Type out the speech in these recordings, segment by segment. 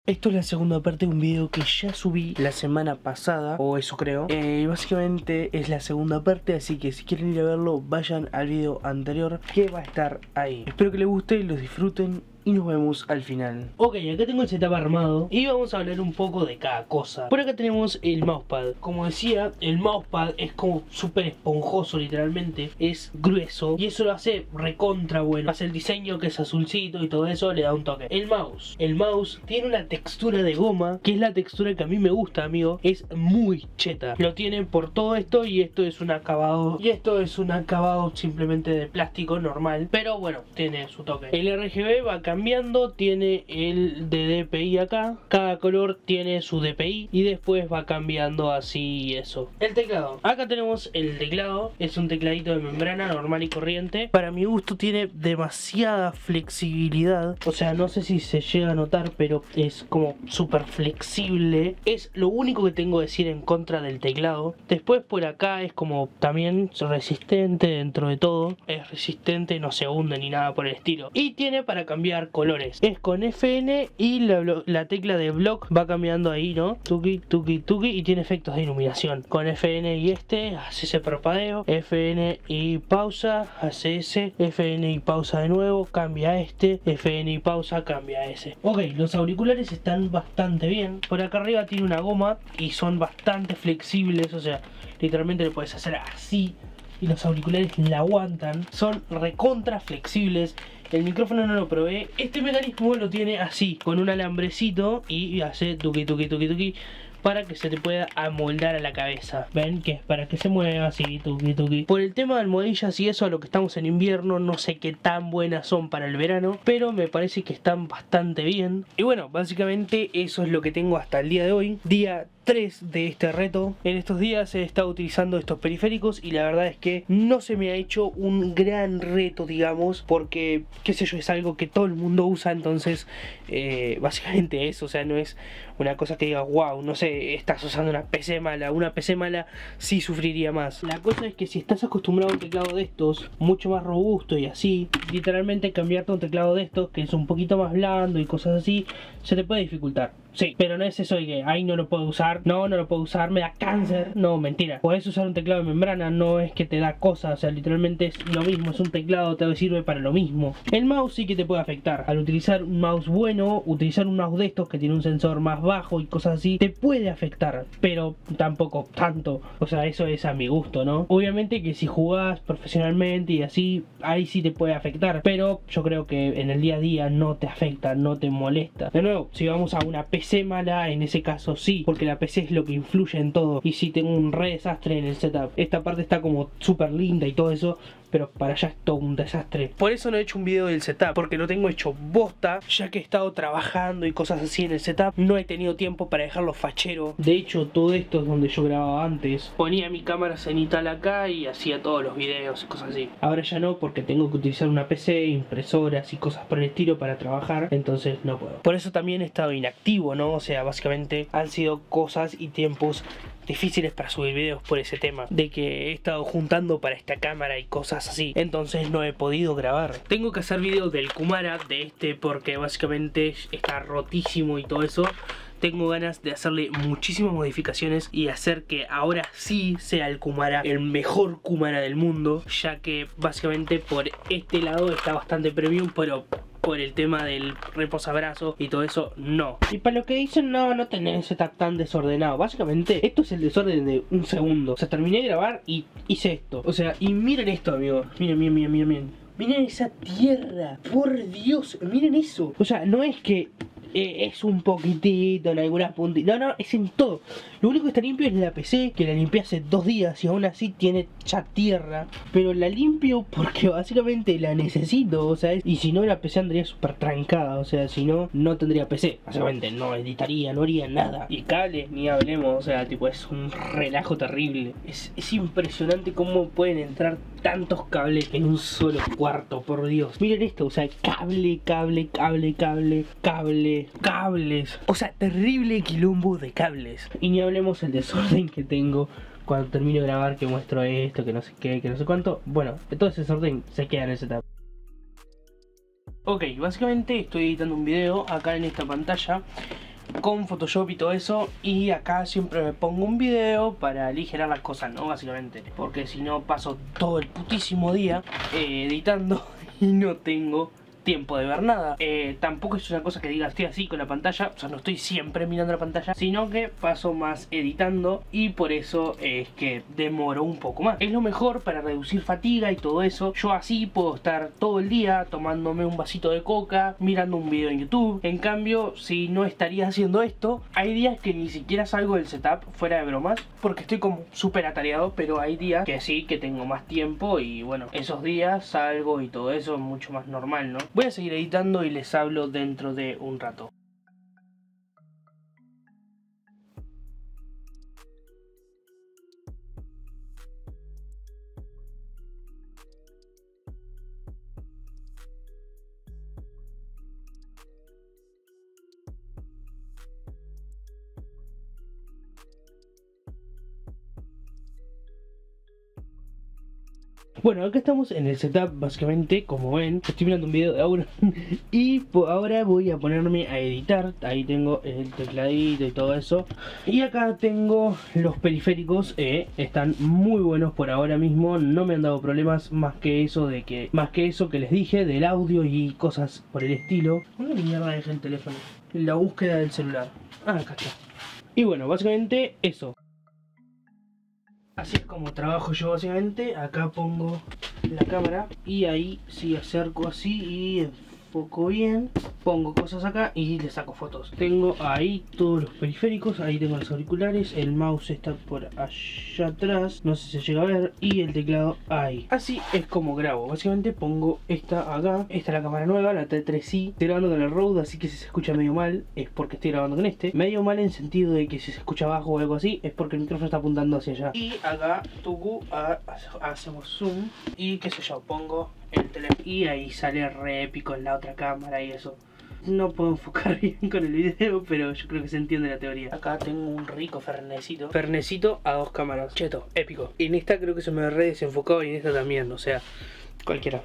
Esto es la segunda parte de un video que ya subí la semana pasada, o eso creo. Básicamente es la segunda parte, así que si quieren ir a verlo, vayan al video anterior que va a estar ahí. Espero que les guste, los disfruten y nos vemos al final. Ok, acá tengo el setup armado y vamos a hablar un poco de cada cosa. Por acá tenemos el mousepad. Como decía, el mousepad es como súper esponjoso, literalmente. Es grueso y eso lo hace recontra bueno. Hace el diseño que es azulcito y todo eso, le da un toque. El mouse tiene una textura de goma, que es la textura que a mí me gusta, amigo. Es muy cheta. Lo tienen por todo esto y esto es un acabado. Y esto es un acabado simplemente de plástico normal. Pero bueno, tiene su toque. El RGB va cambiando, tiene el de DPI acá, cada color tiene su DPI y después va cambiando así eso. El teclado, acá tenemos el teclado, es un tecladito de membrana normal y corriente. Para mi gusto tiene demasiada flexibilidad, o sea, no sé si se llega a notar, pero es como súper flexible. Es lo único que tengo que decir en contra del teclado. Después por acá es como también resistente dentro de todo, es resistente, no se hunde ni nada por el estilo. Y tiene para cambiar colores, es con FN y la tecla de block va cambiando ahí, ¿no? Tuki, tuki, tuki, y tiene efectos de iluminación. Con FN y hace ese parpadeo, FN y pausa, hace ese, FN y pausa de nuevo, cambia este, FN y pausa, cambia ese. Ok, los auriculares están bastante bien. Por acá arriba tiene una goma y son bastante flexibles, o sea, literalmente le puedes hacer así y los auriculares la aguantan, son recontra flexibles. El micrófono no lo probé. Este mecanismo lo tiene así, con un alambrecito y hace tuki tuki tuki tuki para que se te pueda amoldar a la cabeza. Ven que es para que se mueva así, tuki tuki. Por el tema de almohadillas y eso, a lo que estamos en invierno, no sé qué tan buenas son para el verano, pero me parece que están bastante bien. Y bueno, básicamente eso es lo que tengo hasta el día de hoy, día 3 de este reto. En estos días he estado utilizando estos periféricos y la verdad es que no se me ha hecho un gran reto, digamos, porque, qué sé yo, es algo que todo el mundo usa, entonces básicamente eso, o sea, no es una cosa que diga, wow, no sé, estás usando una PC mala sí sufriría más. La cosa es que si estás acostumbrado a un teclado de estos, mucho más robusto y así, literalmente cambiarte a un teclado de estos, que es un poquito más blando y cosas así, se te puede dificultar. Sí, pero no es eso de que, ay, no lo puedo usar, no lo puedo usar, me da cáncer. No, mentira. Podés usar un teclado de membrana, no es que te da cosas, o sea, literalmente es lo mismo, es un teclado, te sirve para lo mismo. El mouse sí que te puede afectar. Al utilizar un mouse bueno, utilizar un mouse de estos que tiene un sensor más bajo y cosas así, te puede afectar, pero tampoco tanto. O sea, eso es a mi gusto, ¿no? Obviamente que si jugás profesionalmente y así, ahí sí te puede afectar, pero yo creo que en el día a día no te afecta, no te molesta. De nuevo, si vamos a una PC mala, en ese caso sí, porque la PC es lo que influye en todo. Y si tengo un re desastre en el setup, esta parte está como súper linda y todo eso, pero para allá es todo un desastre. Por eso no he hecho un video del setup, porque lo tengo hecho bosta, ya que he estado trabajando y cosas así en el setup. No he tenido tiempo para dejarlo fachero. De hecho, todo esto es donde yo grababa antes. Ponía mi cámara cenital acá y hacía todos los videos y cosas así. Ahora ya no, porque tengo que utilizar una PC, impresoras y cosas por el estilo para trabajar, entonces no puedo. Por eso también he estado inactivo, ¿no? O sea, básicamente han sido cosas y tiempos difíciles para subir videos por ese tema, de que he estado juntando para esta cámara y cosas así, entonces no he podido grabar. Tengo que hacer videos del Kumara, de este, porque básicamente está rotísimo y todo eso. Tengo ganas de hacerle muchísimas modificaciones y hacer que ahora sí sea el Kumara el mejor Kumara del mundo, ya que básicamente por este lado está bastante premium, pero por el tema del reposabrazo y todo eso, no. Y para lo que dicen, no tenés ese setup tan desordenado. Básicamente, esto es el desorden de un segundo. O sea, terminé de grabar y hice esto. O sea, y miren esto, amigos. Miren. Miren esa tierra. Por Dios, miren eso. O sea, no es que es un poquitito en algunas puntitas. No, es en todo. Lo único que está limpio es la PC, que la limpié hace 2 días y aún así tiene ya tierra. Pero la limpio porque básicamente la necesito, o sea, y si no la PC andaría súper trancada. O sea, si no, no tendría PC. Básicamente no editaría, no haría nada. Y cables, ni hablemos, o sea, tipo, es un relajo terrible. Es impresionante cómo pueden entrar tantos cables en un solo cuarto, por Dios. Miren esto, o sea, cables. O sea, terrible quilombo de cables. Y ni hablemos el desorden que tengo cuando termino de grabar, que muestro esto, que no sé qué, que no sé cuánto. Bueno, todo ese desorden se queda en ese tab. Ok, básicamente estoy editando un video acá en esta pantalla. con Photoshop y todo eso. Y acá siempre me pongo un video para aligerar las cosas, ¿no? Básicamente, porque si no paso todo el putísimo día editando y no tengo tiempo de ver nada. Tampoco es una cosa que diga estoy así con la pantalla, o sea, no estoy siempre mirando la pantalla, sino que paso más editando y por eso es que demoro un poco más. Es lo mejor para reducir fatiga y todo eso. Yo así puedo estar todo el día tomándome un vasito de coca, mirando un video en YouTube. En cambio, si no estaría haciendo esto, hay días que ni siquiera salgo del setup, fuera de bromas, porque estoy como súper atareado, pero hay días que sí, que tengo más tiempo y bueno, esos días salgo y todo eso es mucho más normal, ¿no? Voy a seguir editando y les hablo dentro de un rato. Bueno, acá estamos en el setup, básicamente, como ven, estoy mirando un video de ahora y ahora voy a ponerme a editar. Ahí tengo el tecladito y todo eso. Y acá tengo los periféricos, están muy buenos por ahora mismo, no me han dado problemas más que eso que les dije, del audio y cosas por el estilo. ¿Dónde mierda dejé el teléfono? La búsqueda del celular. Ah, acá está. Y bueno, básicamente eso. Así es como trabajo yo básicamente. Acá pongo la cámara y ahí si acerco así y enfoco bien, pongo cosas acá y le saco fotos. Tengo ahí todos los periféricos, ahí tengo los auriculares, el mouse está por allá atrás, no sé si se llega a ver, y el teclado ahí. Así es como grabo. Básicamente pongo esta acá, esta es la cámara nueva, la T3i. Estoy grabando con el Rode, así que si se escucha medio mal es porque estoy grabando con este. Medio mal en sentido de que si se escucha bajo o algo así es porque el micrófono está apuntando hacia allá. Y acá hacemos zoom y qué sé yo, pongo el teléfono y ahí sale re épico en la otra cámara y eso. No puedo enfocar bien con el video, pero yo creo que se entiende la teoría. Acá tengo un rico fernecito. Fernecito a 2 cámaras. Cheto, épico. En esta creo que se me re desenfocado y en esta también, o sea, cualquiera.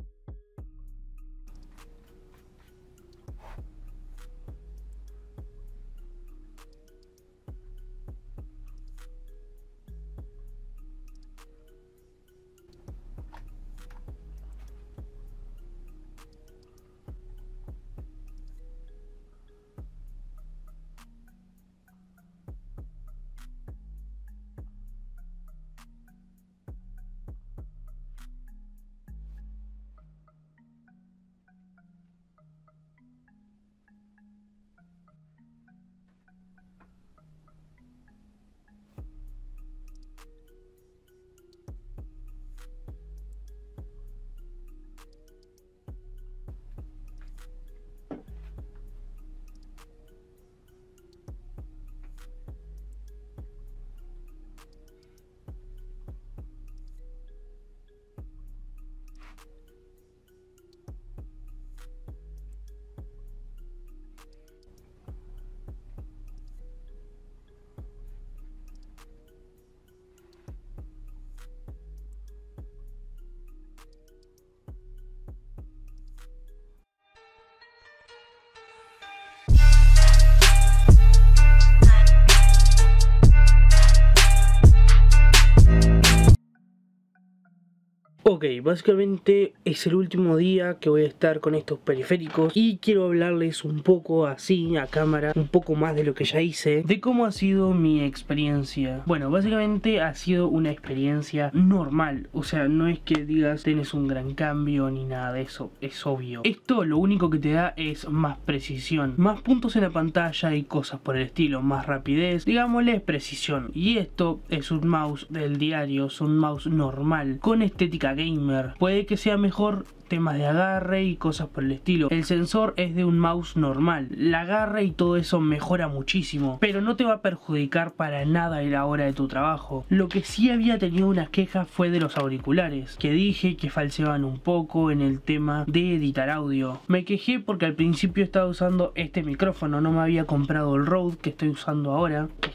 Ok, básicamente es el último día que voy a estar con estos periféricos y quiero hablarles un poco así a cámara, un poco más de lo que ya hice, de cómo ha sido mi experiencia. Bueno, básicamente ha sido una experiencia normal, o sea, no es que digas tenés un gran cambio ni nada de eso, es obvio. Esto lo único que te da es más precisión, más puntos en la pantalla y cosas por el estilo, más rapidez, digámosle precisión. Y esto es un mouse del diario, es un mouse normal, con estética gamer. Puede que sea mejor temas de agarre y cosas por el estilo. El sensor es de un mouse normal, el agarre y todo eso mejora muchísimo, pero no te va a perjudicar para nada en la hora de tu trabajo. Lo que sí había tenido una queja fue de los auriculares, que dije que falseaban un poco en el tema de editar audio. Me quejé porque al principio estaba usando este micrófono, no me había comprado el Rode que estoy usando ahora.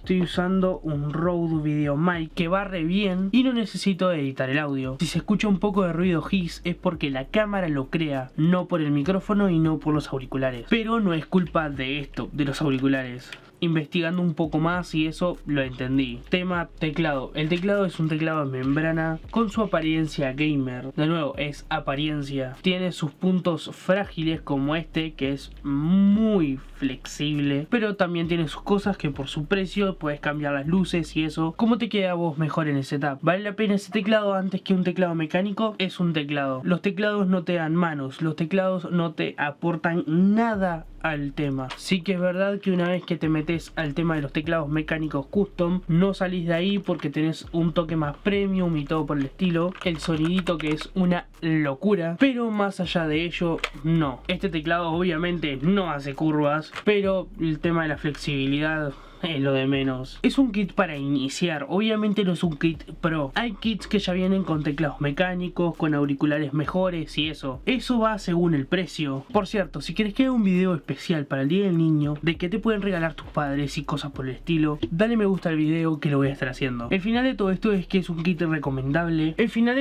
estoy usando un Rode VideoMic que va re bien y no necesito editar el audio. Si se escucha un poco de ruido hiss es porque la cámara lo crea, no por el micrófono y no por los auriculares. Pero no es culpa de esto, de los auriculares. Investigando un poco más y eso lo entendí. Tema teclado. El teclado es un teclado de membrana con su apariencia gamer. De nuevo, es apariencia. Tiene sus puntos frágiles como este, que es muy flexible, pero también tiene sus cosas que por su precio puedes cambiar las luces y eso. ¿Cómo te queda a vos mejor en el setup? ¿Vale la pena ese teclado antes que un teclado mecánico? Es un teclado. Los teclados no te dan manos, los teclados no te aportan nada al tema. Sí que es verdad que una vez que te metes al tema de los teclados mecánicos custom, no salís de ahí porque tenés un toque más premium y todo por el estilo, el sonidito que es una locura, pero más allá de ello, no. Este teclado obviamente no hace curvas, pero el tema de la flexibilidad es lo de menos. Es un kit para iniciar, obviamente no es un kit pro. Hay kits que ya vienen con teclados mecánicos, con auriculares mejores y eso. Eso va según el precio. Por cierto, si quieres que haga un video especial para el Día del Niño, de qué te pueden regalar tus padres y cosas por el estilo, dale me gusta al video que lo voy a estar haciendo. El final de todo esto es que es un kit recomendable.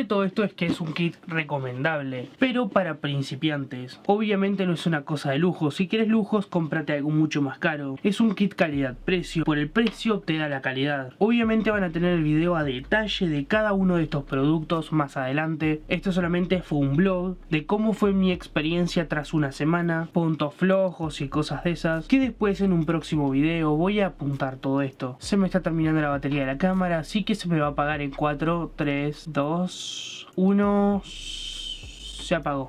Pero para principiantes. Obviamente no es una cosa de lujo. Si quieres lujos, cómprate algo mucho más caro. Es un kit calidad-precio. Por el precio te da la calidad. Obviamente van a tener el video a detalle de cada uno de estos productos más adelante. Esto solamente fue un blog de cómo fue mi experiencia tras una semana, puntos flojos y cosas de esas, que después en un próximo video voy a apuntar todo esto. Se me está terminando la batería de la cámara, así que se me va a apagar en 4, 3, 2, 1... se apagó.